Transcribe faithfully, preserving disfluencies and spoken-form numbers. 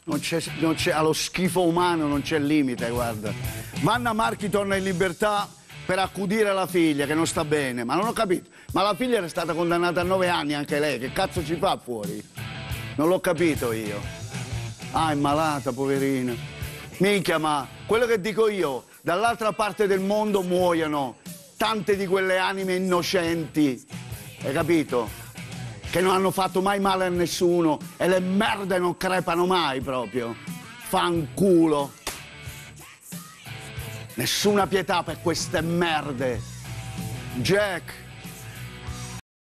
Non c'è, non c'è, allo schifo umano non c'è limite, guarda. Vanna Marchi torna in libertà per accudire la figlia che non sta bene, ma non ho capito. Ma la figlia era stata condannata a nove anni anche lei, che cazzo ci fa fuori? Non l'ho capito io. Ah, è malata, poverina. Minchia, ma quello che dico io, dall'altra parte del mondo muoiono tante di quelle anime innocenti, hai capito? Che non hanno fatto mai male a nessuno e le merde non crepano mai proprio. Fanculo. Nessuna pietà per queste merde. Jack.